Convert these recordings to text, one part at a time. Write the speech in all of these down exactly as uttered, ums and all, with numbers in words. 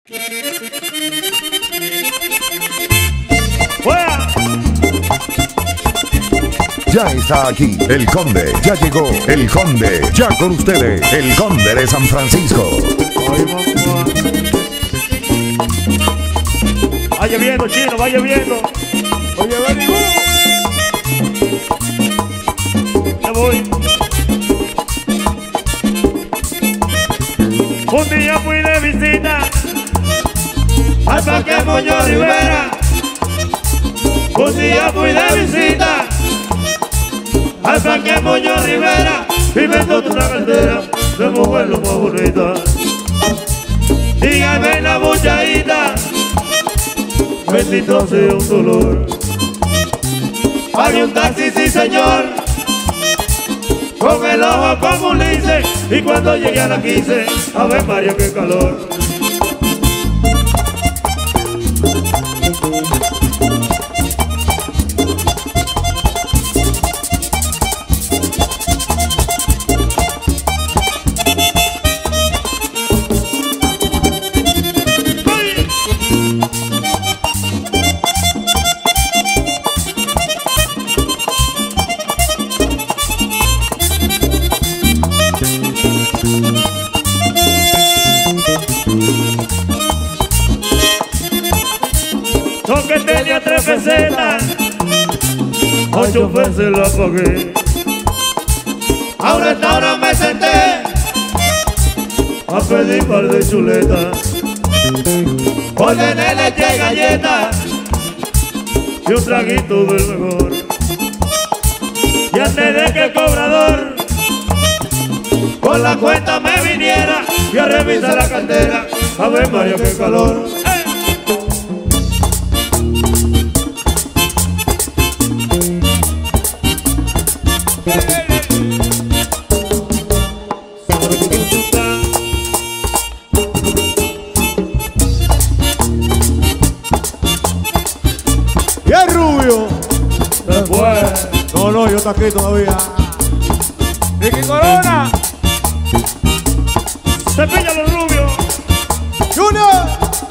¡Fuera! Ya está aquí, el Conde, ya llegó, el Conde, ya con ustedes, el Conde de San Francisco. Ay, mamá. Va lloviendo, chino, va lloviendo. Oye, ven, ya voy. Un día fui de visita al Parque Moño Rivera. Un día fui de visita al Parque Moño Rivera y me encontré una cartera de mujer lo más bonita. Dígame la muchachita, bendito sea un dolor. Pagué un taxi, sí señor, con el ojo como un lince, y cuando llegué a la quince, a ver María, qué calor. Que tenía tres pesetas, ocho veces la pagué. A un restaurante me senté a pedir par de chuletas. Ordené leche y galletas y un traguito del mejor. Y antes de que el cobrador con la cuenta me viniera, y a revisar la cartera, a ver María, qué calor. ¿Y el rubio? Se fue. No, no, yo estoy aquí todavía. Ricky Corona. Se pilla los rubios. Junior.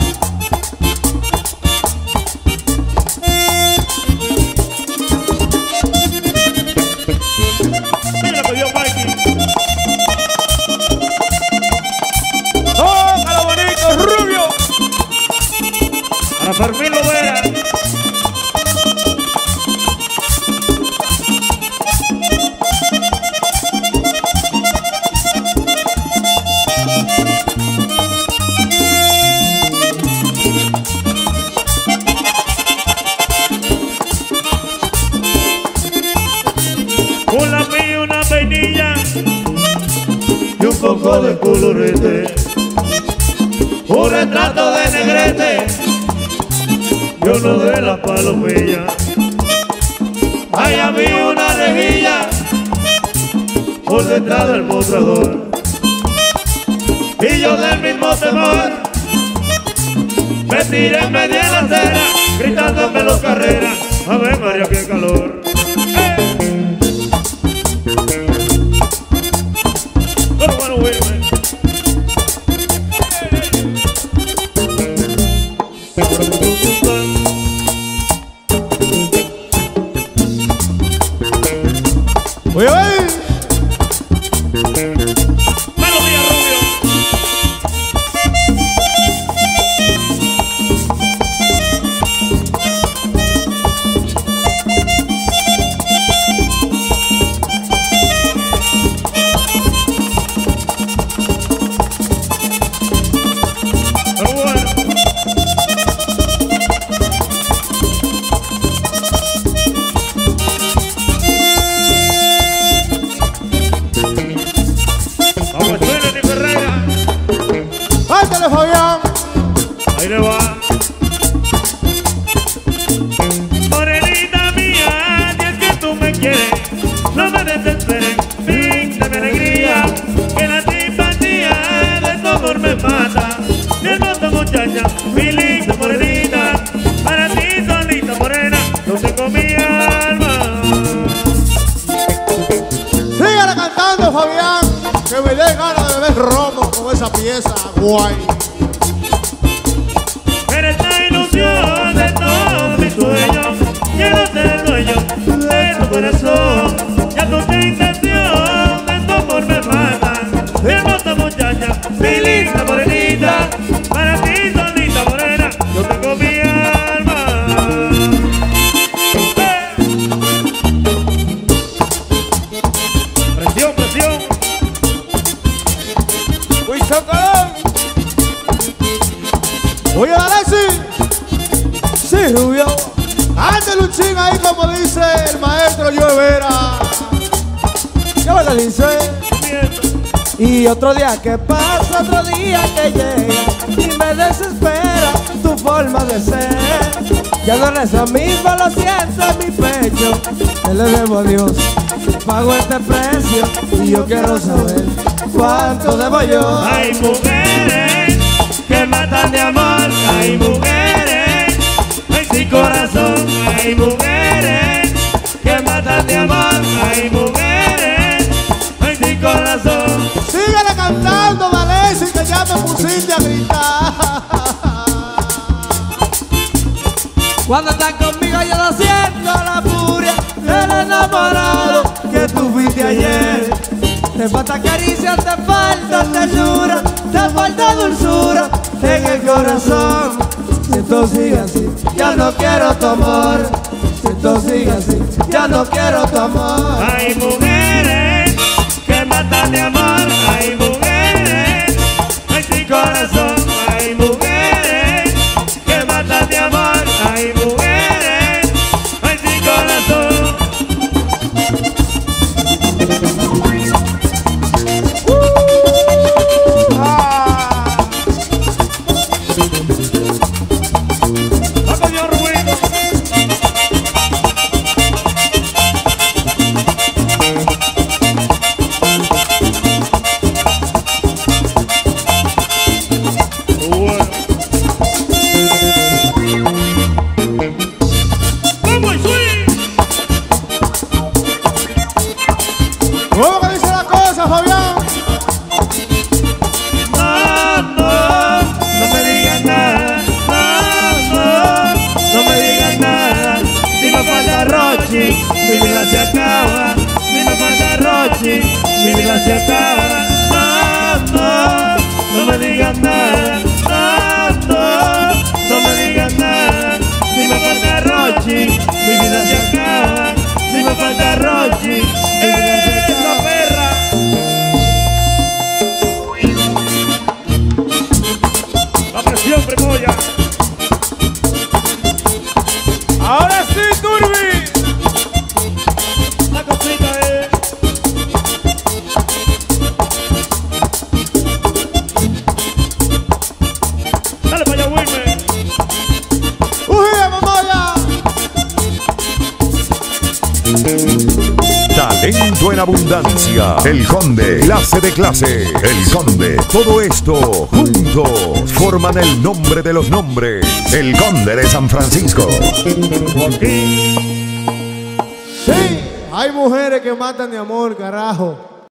Mira lo que dio Mikey. ¡Tócalo bonito, rubio! Para Fermín Lovera. Un lápiz y una vainilla y un poco de colorete, un retrato de negrete y uno de la palomilla. Hay a mí una rejilla por detrás del mostrador, y yo del mismo temor me tiré en media de la acera gritándome los carreras. A ver María, qué calor. Pero bueno, güey, güey. Oye, oye. Melodía Rubio. Pero bueno. Vamos a subirle de Ferreira. ¡Pártale, Fabián! Ahí le va. Morenita mía, si es que tú me quieres, no me desesperes, píntame alegría, que la simpatía de tu amor me mata. Mi hermosa muchacha, mi linda morenita, para ti solita morena, no tengo mi alma. Sígale cantando, Fabián, que me dé ganas de beber romo con esa pieza guay. Oye, Alexi. Sí, Rubio. Ándale un ching ahí como dice el maestro Joe Vera. ¿Qué me le dice? Y otro día que pasa, otro día que llega y me desespera tu forma de ser. Ya no es eso mismo, lo siento en mi pecho. Te le debo a Dios, pago este precio y yo quiero saber cuánto debo yo. Hay mujeres que matan de amor, hay mujeres, hay sin corazón, hay mujeres que matan de amor, hay mujeres, hay sin corazón. Síguele cantando, Alexi, que ya me pusiste a gritar. Cuando están conmigo yo no siento la furia del enamorado que tú fuiste ayer. Te falta caricia, te falta ternura, te falta dulzura en el corazón. Si esto sigue así, ya no quiero tu amor. Si esto sigue así, ya no quiero tu amor. Hay mujeres que matan de amor, hay mujeres, hay sin corazón, hay mujeres que matan de amor, hay mujeres, hay sin corazón. ¡Va, señor Ruido! ¿Cómo que dice la cosa, Fabián? No, no, no me digas nada. No, no, no me digas nada. Si me falta Rochi, mi vida se acaba. Si me falta Rochi, mi vida se acaba. No, no, no me digas nada. No, no, no me digas nada. Si me falta Rochi, mi vida se acaba. Si me falta Rochi, mi vida se acaba. Perra. La presión, Premoya. Ahora sí, Turbi. La cosita es. Dale para allá, Wilmer. ¡Uy, mamoya! Talento en abundancia. El Conde, clase de clase. El Conde. Todo esto juntos forman el nombre de los nombres. El Conde de San Francisco. Joaquín. Sí, hay mujeres que matan de amor, carajo.